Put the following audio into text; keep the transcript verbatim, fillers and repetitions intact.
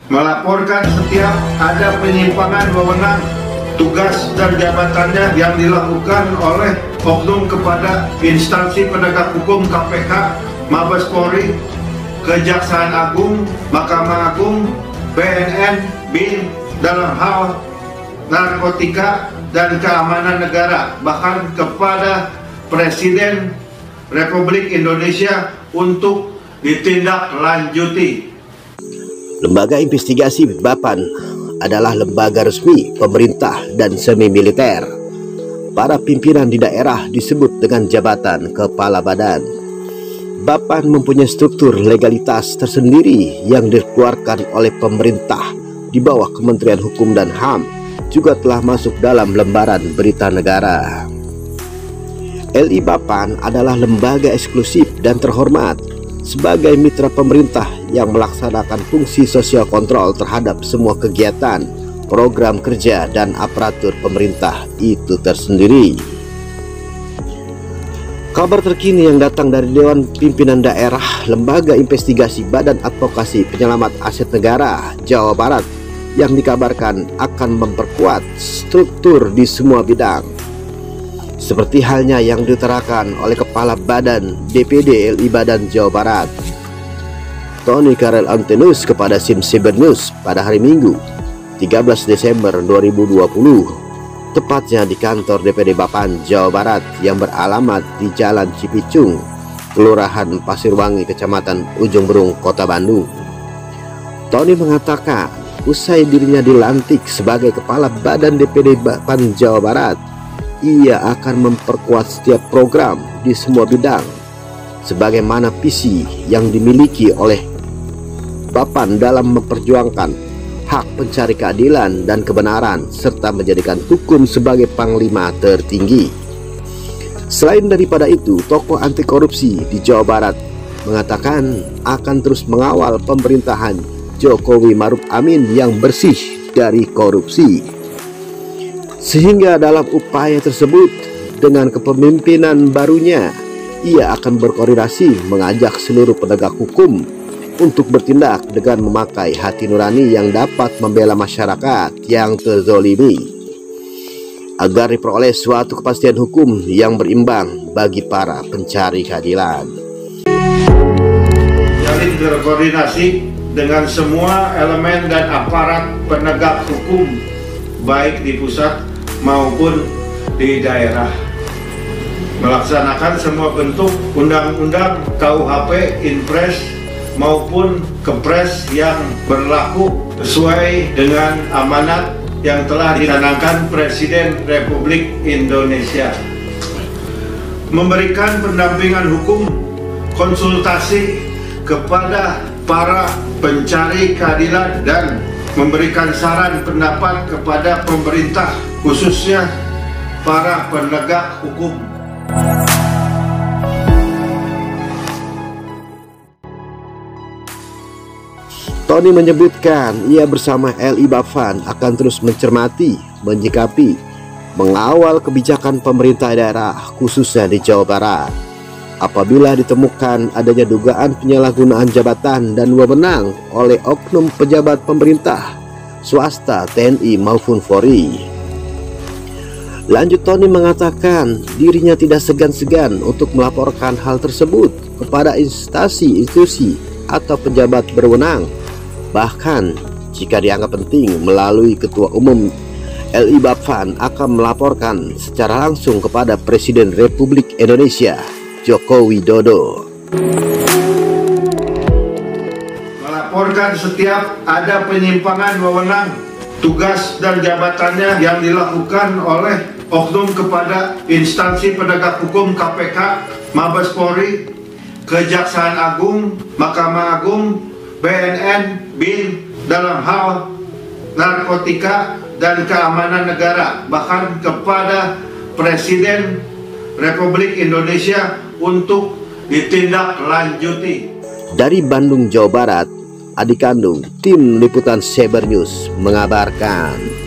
melaporkan setiap ada penyimpangan wewenang tugas dan jabatannya yang dilakukan oleh oknum kepada instansi penegak hukum K P K, Mabes Polri, Kejaksaan Agung, Mahkamah Agung, B N N, BIN dalam hal narkotika dan keamanan negara, bahkan kepada Presiden Republik Indonesia untuk ditindaklanjuti. Lembaga investigasi Bapan adalah lembaga resmi pemerintah dan semi militer. Para pimpinan di daerah disebut dengan jabatan kepala badan. Bapan mempunyai struktur legalitas tersendiri yang dikeluarkan oleh pemerintah di bawah Kementerian Hukum dan H A M, juga telah masuk dalam lembaran berita negara. L I Bapan adalah lembaga eksklusif dan terhormat sebagai mitra pemerintah yang melaksanakan fungsi sosial kontrol terhadap semua kegiatan, program kerja, dan aparatur pemerintah itu tersendiri. Kabar terkini yang datang dari Dewan Pimpinan Daerah Lembaga Investigasi Badan Advokasi Penyelamat Aset Negara Jawa Barat yang dikabarkan akan memperkuat struktur di semua bidang, seperti halnya yang diutarakan oleh Kepala Badan D P D L I Badan Jawa Barat, Tony Karel Antenus, kepada SIM Cyber News pada hari Minggu tiga belas Desember dua ribu dua puluh, tepatnya di kantor D P D Bapan Jawa Barat yang beralamat di Jalan Cipicung, Kelurahan Pasirwangi, Kecamatan Ujung Berung, Kota Bandung. Tony mengatakan usai dirinya dilantik sebagai Kepala Badan D P D Bapan Jawa Barat, ia akan memperkuat setiap program di semua bidang sebagaimana visi yang dimiliki oleh Bapan dalam memperjuangkan hak pencari keadilan dan kebenaran serta menjadikan hukum sebagai panglima tertinggi. Selain daripada itu, tokoh anti korupsi di Jawa Barat mengatakan akan terus mengawal pemerintahan Jokowi Maruf Amin yang bersih dari korupsi. Sehingga dalam upaya tersebut, dengan kepemimpinan barunya, ia akan berkoordinasi mengajak seluruh penegak hukum untuk bertindak dengan memakai hati nurani yang dapat membela masyarakat yang terzolimi, agar diperoleh suatu kepastian hukum yang berimbang bagi para pencari keadilan. Jalin berkoordinasi dengan semua elemen dan aparat penegak hukum, baik di pusat maupun di daerah, melaksanakan semua bentuk undang-undang, K U H P, Inpres maupun Kepres yang berlaku sesuai dengan amanat yang telah dicanangkan Presiden Republik Indonesia. Memberikan pendampingan hukum, konsultasi kepada para pencari keadilan, dan memberikan saran pendapat kepada pemerintah, khususnya para penegak hukum. Tony menyebutkan ia bersama L I Bapan akan terus mencermati, menyikapi, mengawal kebijakan pemerintah daerah khususnya di Jawa Barat apabila ditemukan adanya dugaan penyalahgunaan jabatan dan wewenang oleh oknum pejabat pemerintah, swasta, T N I maupun Polri. Lanjut, Tony mengatakan dirinya tidak segan-segan untuk melaporkan hal tersebut kepada instansi, institusi, atau pejabat berwenang. Bahkan jika dianggap penting, melalui Ketua Umum L I Bapan akan melaporkan secara langsung kepada Presiden Republik Indonesia Joko Widodo. Melaporkan setiap ada penyimpangan wewenang tugas dan jabatannya yang dilakukan oleh oknum kepada instansi penegak hukum K P K, Mabes Polri, Kejaksaan Agung, Mahkamah Agung, B N N, BIN dalam hal narkotika dan keamanan negara, bahkan kepada Presiden Republik Indonesia untuk ditindaklanjuti. Dari Bandung, Jawa Barat, Adi Kandung, tim liputan Cyber News mengabarkan.